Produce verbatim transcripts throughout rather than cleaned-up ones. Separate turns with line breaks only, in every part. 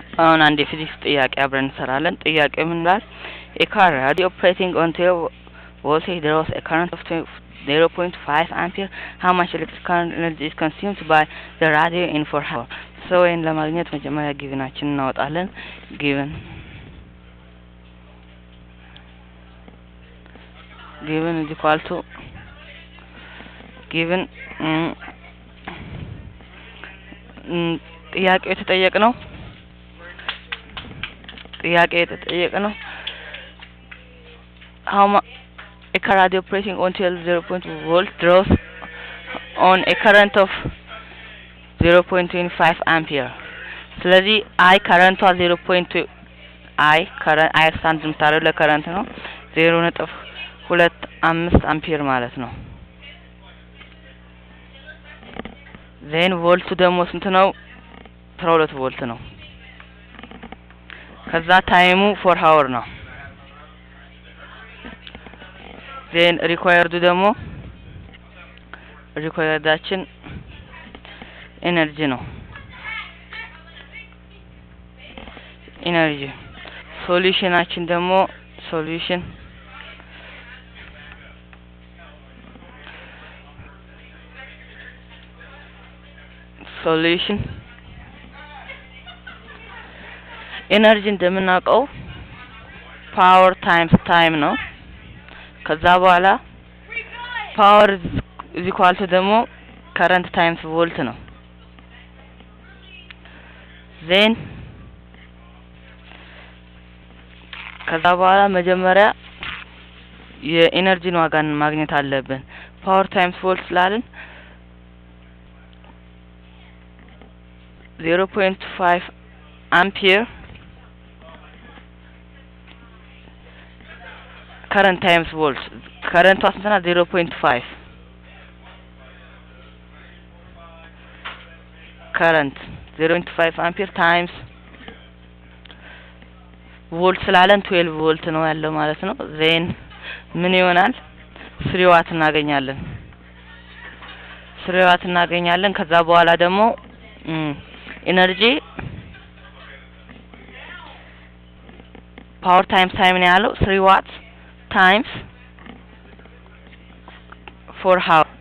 አሁን አንድ የፊዚክስ ጥያቄ አብረን እንሰራለን። ጥያቄው ምን ይላል? A car radio operating on twelve voltage draws a current of zero point five ampere. How much electrical energy is consumed by the radio in four hours? So in ለማግኘት መጀመሪያ ጊቭናችንን እናወጣለን። given given is equal to given ጥያቄ የተጠየቀው ጥያቄ የተጠየቀው how much a car radio operating on zero point two volt draws on a current of zero point two five ampere. ስለዚህ I current of zero point two I current I stand ምታረው ለከረንት ነው zero point two five አምፒር ማለት ነው። then ቮልቱ ደግሞ ስንት ነው? አስራ ሁለት ቮልት ነው። ከዛ ታይሙ four hour ነው። then required ደግሞ requiredአችን ኤነርጂ ነው። ኤነርጂ ሶሉሽናችን ደግሞ ሶሉሽን solution energy እንደምናውቀው power times time ነው። ከዛ በኋላ power is equal to ደግሞ current times volt ነው። then ከዛ በኋላ መጀመሪያ የኤነርጂን ዋጋን ማግኘት አለብን። power times volt ስላልን zero point five ampere current times volts current was zero point five current zero point five ampere times volt ስላለን twelve volt ነው ያለው ማለት ነው። then ምን ይሆናል? three watt እናገኛለን three watt እናገኛለን። ከዛ በኋላ ደግሞ energy power times time ነው ያለው three watts times four hours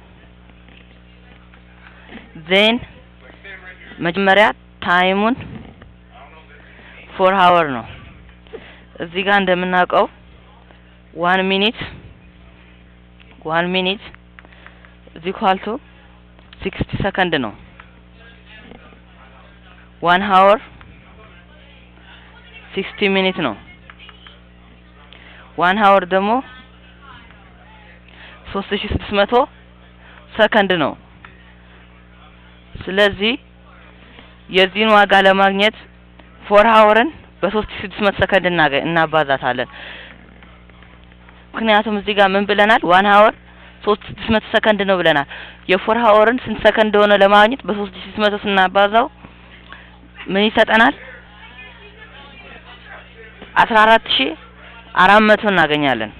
then መጀመሪያ ታይሙን four hour ነው። እዚህ ጋር እንደምናውቀው one minute one minute is equal to sixty second ነው። one hour sixty minutes ነው። one hour ደግሞ three thousand six hundred ሰከንድ ነው። ስለዚህ የዚህን ዋጋ ለማግኘት four hourን በ three thousand six hundred ሰከንድ እናባዛታለን። ምክንያቱም እዚህ ጋር ምን ብለናል? one hour three thousand six hundred ሰከንድ ነው ብለናል። የ4 hourን ስንት ሰከንድ ሆነ ለማግኘት በ three thousand six hundred ስናባዛው ምን ይሰጠናል? fourteen thousand four hundred እናገኛለን።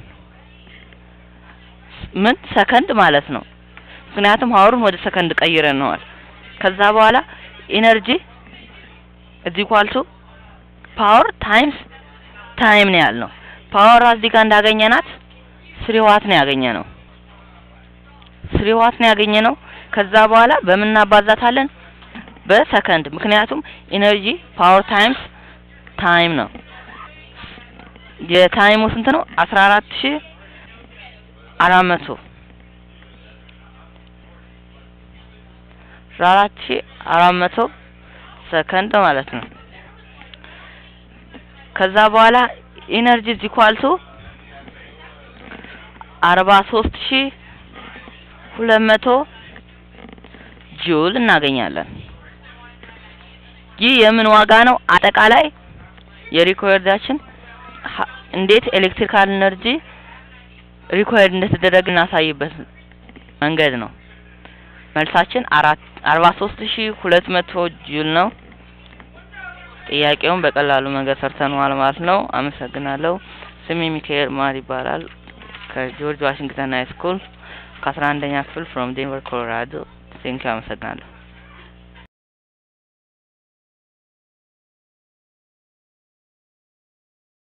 ምን ሰከንድ ማለት ነው። ምክንያቱም ሀወሩን ወደ ሰከንድ ቀይረነዋል። ከዛ በኋላ ኤነርጂ is equal to power times time ነው ያልነው። ፓወር እዚህ ጋር እንዳገኘናት three watt ነው ያገኘነው three watt ነው ያገኘነው። ከዛ በኋላ በምን እናባዛታለን? በሰከንድ። ምክንያቱም ኤነርጂ ፓወር ታይምስ ታይም ነው። የታይሙ ስንት ነው? fourteen thousand four hundred fourteen thousand four hundred ሰከንድ ማለት ነው። ከዛ በኋላ ኤነርጂ is equal to forty-three thousand two hundred ጁል እናገኛለን። ይህ የምን ዋጋ ነው? አጠቃላይ የሪኳየርዳችን እንዴት ኤሌክትሪካል ኤነርጂ ሪኳየርድ እንደተደረገ እናሳይበት መንገድ ነው። መልሳችን forty-three thousand two hundred ጁል ነው። ጥያቄውን በቀላሉ መንገድ ሰርተናል ማለት ነው። አመሰግናለሁ። ስሜ ሚካኤል ማር ይባላል ከጆርጅ ዋሽንግተን ሃይ ስኩል ከ11ኛ ክፍል from Denver Colorado። ቴንክ ዩ አመሰግናለሁ።